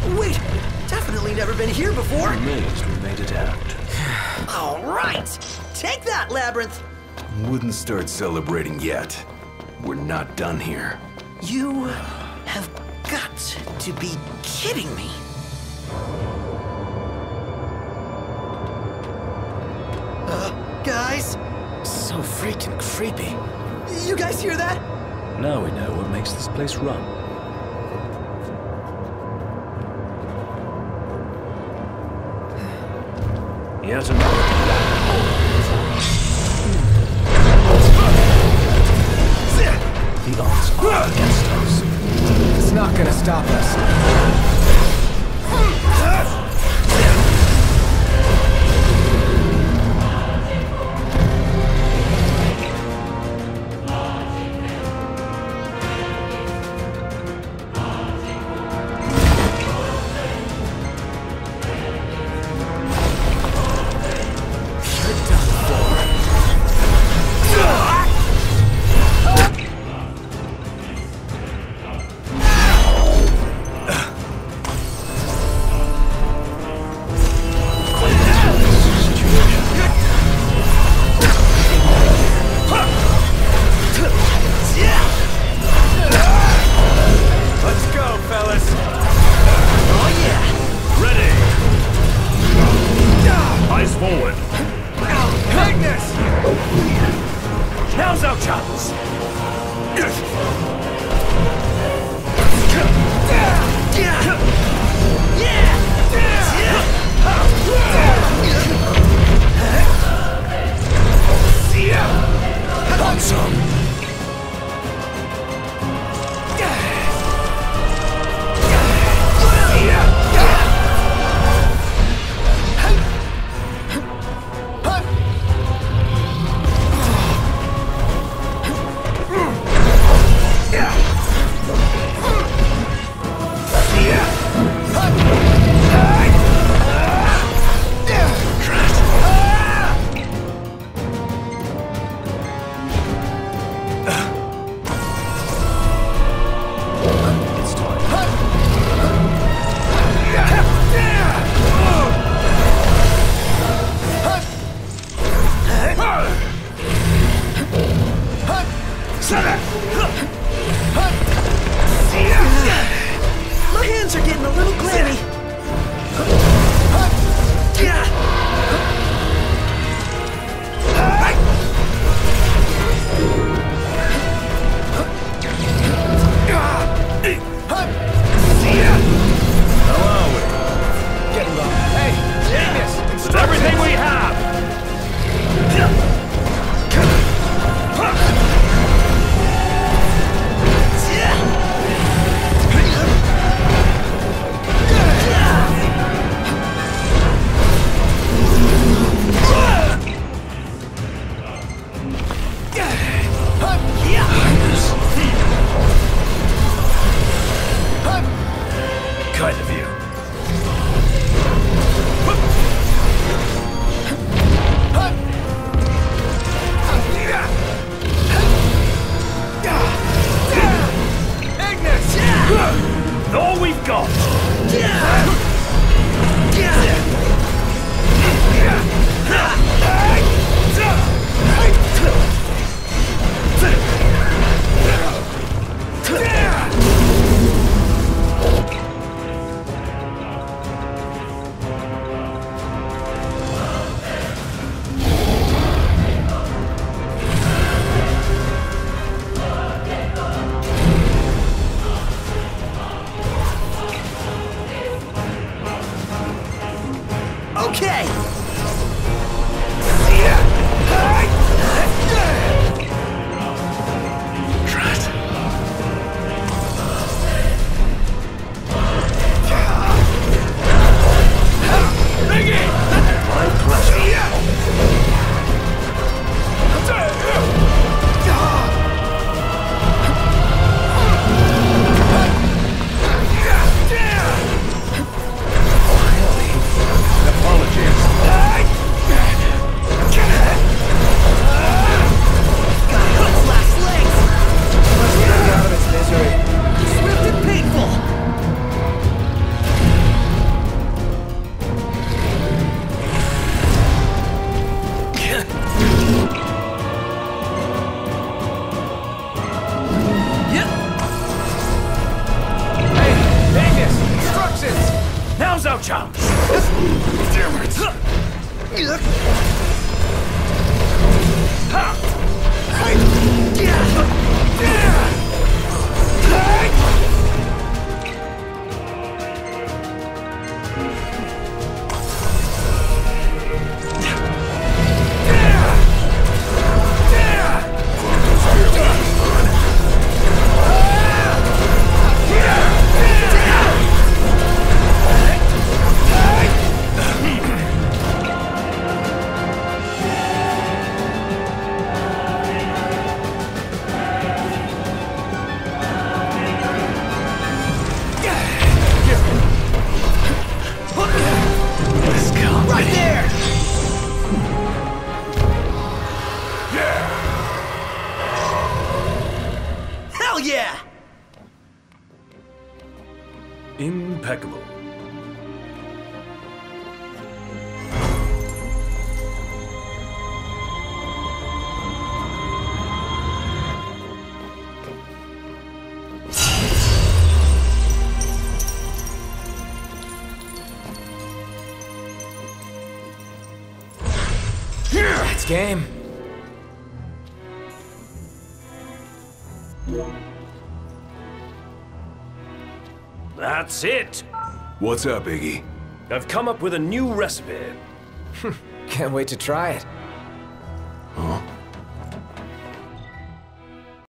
Wait, definitely never been here before. I'm amazed we made it out. All right, take that, Labyrinth. Wouldn't start celebrating yet. We're not done here. You have got to be kidding me. Guys? So freaking creepy. You guys hear that? Now we know what makes this place run. Yet another black hole. The odds are against us. It's not gonna stop us. My hands are getting a little clammy. It's everything we have! Kind of you. All we've got! Okay. Apologies. So challenge. Damn it! Hell yeah! Impeccable. That's game. That's it. What's up, Iggy? I've come up with a new recipe. Can't wait to try it.